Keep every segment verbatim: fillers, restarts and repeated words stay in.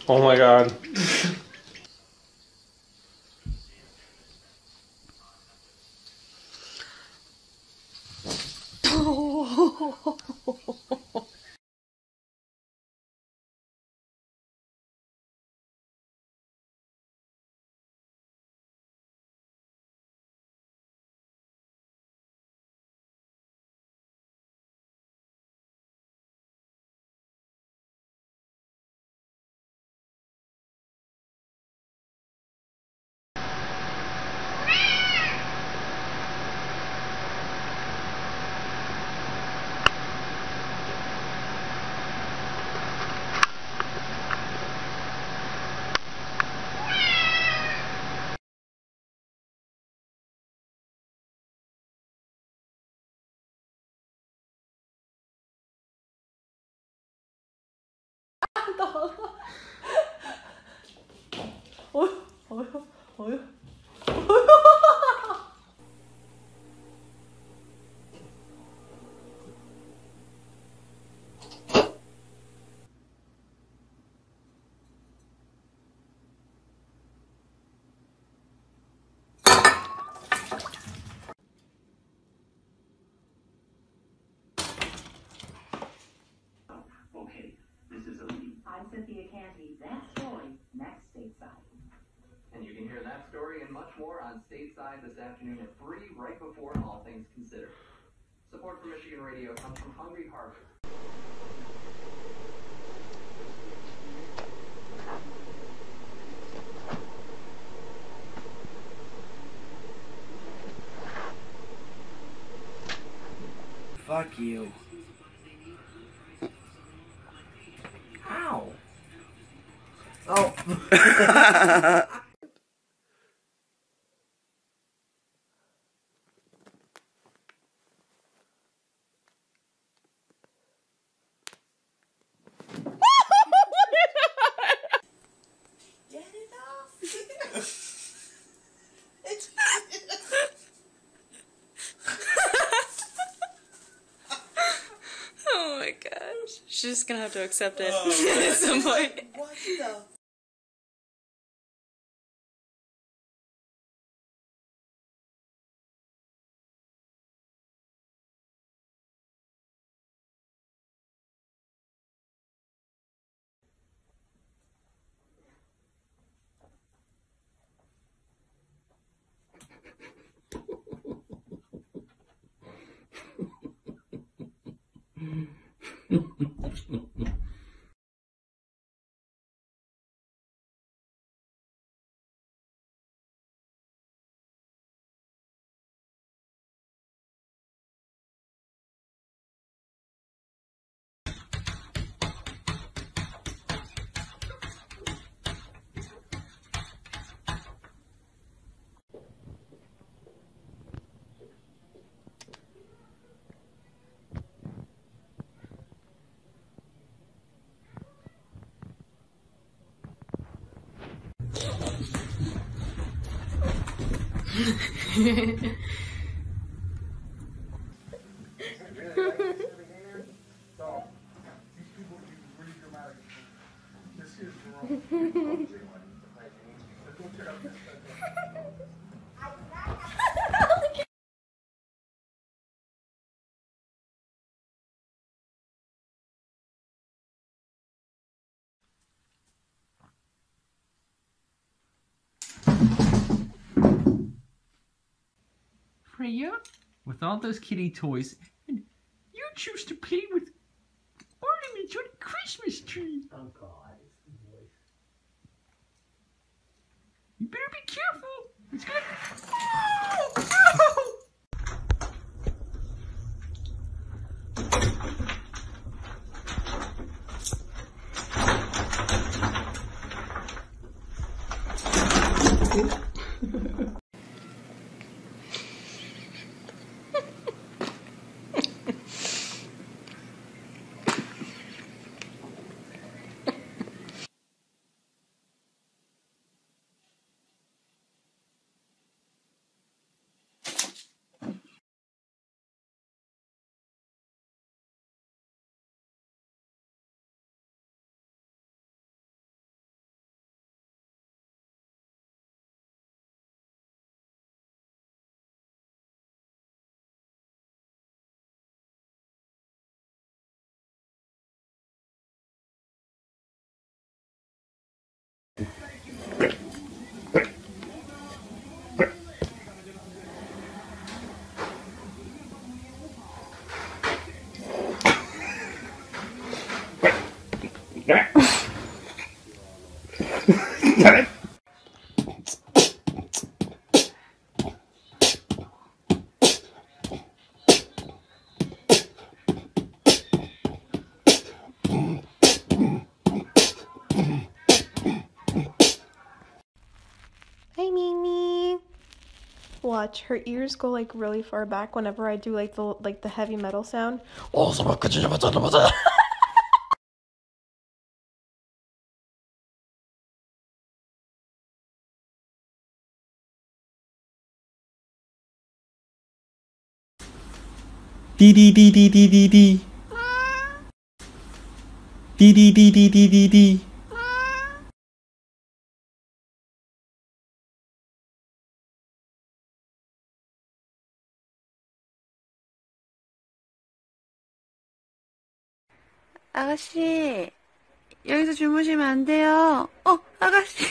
Oh my god. 어휴, 어휴, 어휴. Okay, this is Elite. I'm Cynthia Canty. That story next stateside. And you can hear that story and much more on Stateside this afternoon at three, right before All Things Considered. Support for Michigan Radio comes from Hungry Harvest. Fuck you. Ow. Oh. Get it off. It's Oh my gosh. She's just gonna have to accept it at some point. what the Freya, with all those kitty toys, and you choose to play with ornaments on a Christmas tree. Oh god. You better be careful. It's gonna. Oh, no. Hi, Mimi. Watch, her ears go like really far back whenever I do like the like the heavy metal sound. D D D D D D D D D D D D D D 아가씨, 여기서 주무시면 안 돼요. 어, 아가씨.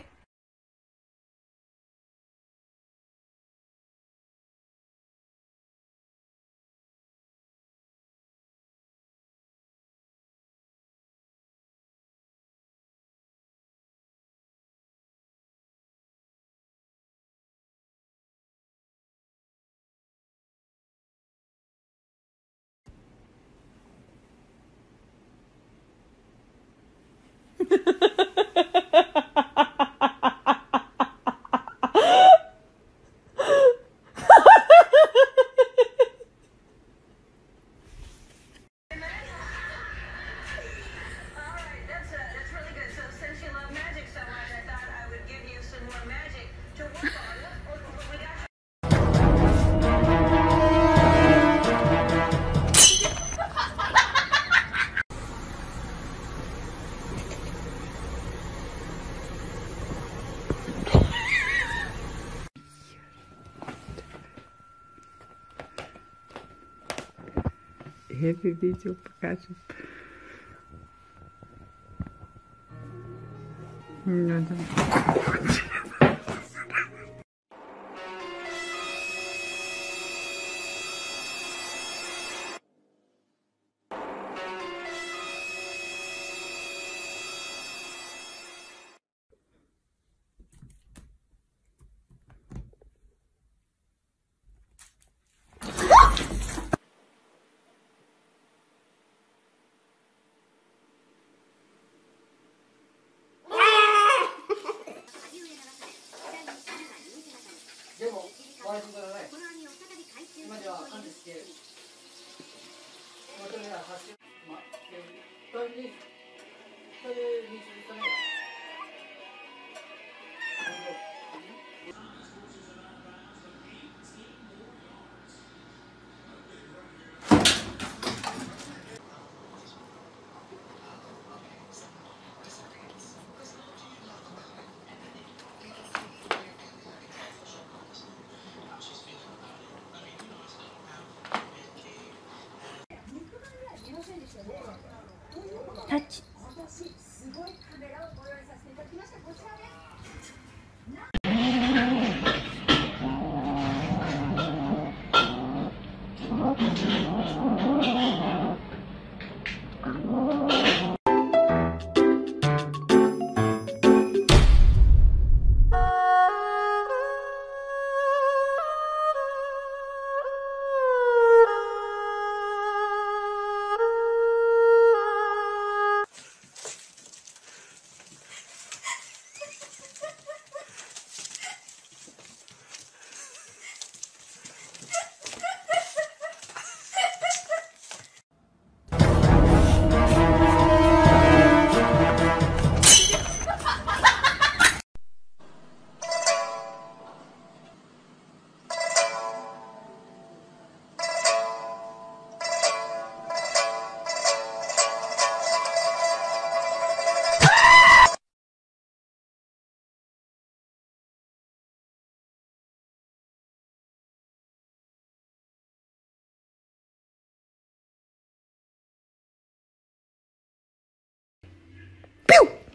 Esse vídeo por causa. Não, não. 타치. Pew!